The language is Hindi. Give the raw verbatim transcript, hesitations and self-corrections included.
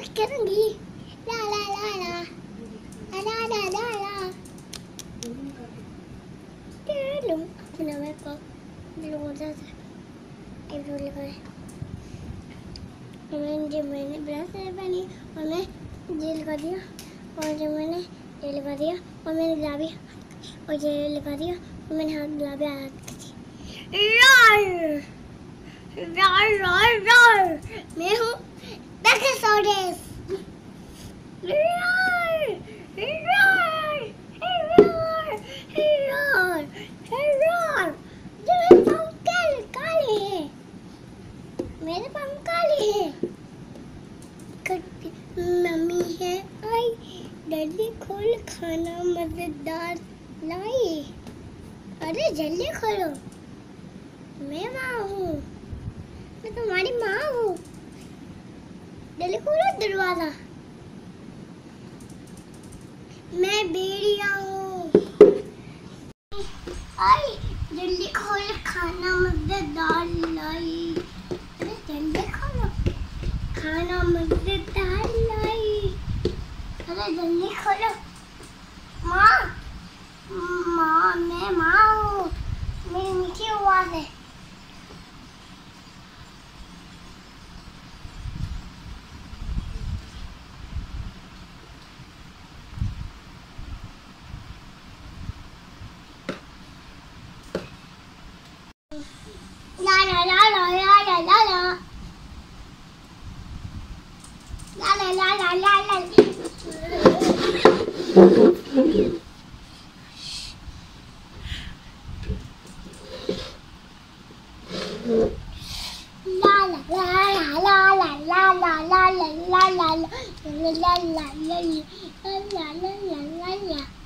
करूंगी ला ला ला ला ला ला ला ला लूं अपना मैं को लूँगा था एक रोल कर मैंने जब मैंने ब्रश बनी और मैं जेल कर दिया और जब मैंने जेल कर दिया और मैंने गुलाबी और जेल कर दिया और मैंने हाथ गुलाबी हाथ कर दिया रोल रोल रोल मैं हूँ बैकोसोरेस roll roll roll roll roll जो मेरे पंख काले काले हैं मेरे पंख काले हैं मम्मी है आई जल्दी खोल खाना मजेदार लाई अरे जल्दी खोलो मैं माँ हूँ मैं तुम्हारी माँ हूँ जल्दी खोलो दरवाजा मैं भेड़िया हूँ आई जल्दी खोल खाना मजेदार लाई अरे जल्दी खोलो खाना मजेदार लाई अरे जल्दी खोलो माँ माँ मैं माँ हूँ मेरी मीठी आवाज है ला ला ला ला ला ला ला ला ला ला ला ला ला la la la la la la la la la la la la la la la